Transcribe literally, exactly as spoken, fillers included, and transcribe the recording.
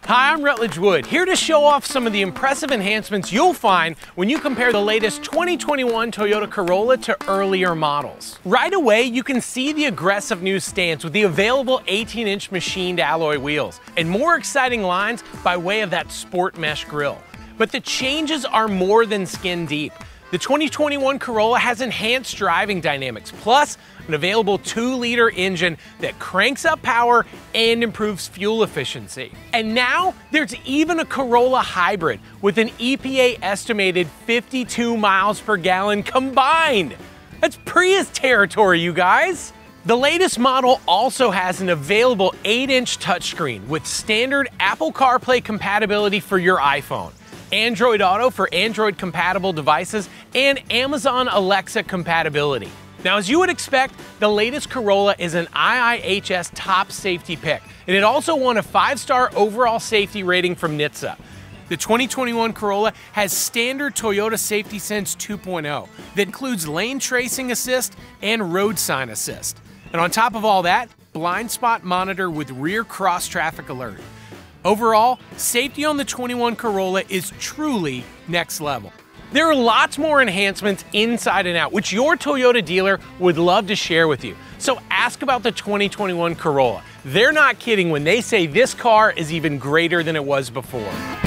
Hi, I'm Rutledge Wood, here to show off some of the impressive enhancements you'll find when you compare the latest twenty twenty-one Toyota Corolla to earlier models. Right away, you can see the aggressive new stance with the available eighteen inch machined alloy wheels and more exciting lines by way of that sport mesh grille. But the changes are more than skin deep. The twenty twenty-one Corolla has enhanced driving dynamics, plus an available two liter engine that cranks up power and improves fuel efficiency. And now there's even a Corolla hybrid with an E P A estimated fifty-two miles per gallon combined. That's Prius territory, you guys. The latest model also has an available eight inch touchscreen with standard Apple CarPlay compatibility for your iPhone, Android Auto for Android compatible devices, and Amazon Alexa compatibility. Now, as you would expect, the latest Corolla is an I I H S top safety pick, and it also won a five star overall safety rating from N H T S A. The twenty twenty-one Corolla has standard Toyota Safety Sense two point oh that includes lane tracing assist and road sign assist. And on top of all that, blind spot monitor with rear cross traffic alert. Overall, safety on the twenty-one Corolla is truly next level. There are lots more enhancements inside and out, which your Toyota dealer would love to share with you. So ask about the twenty twenty-one Corolla. They're not kidding when they say this car is even greater than it was before.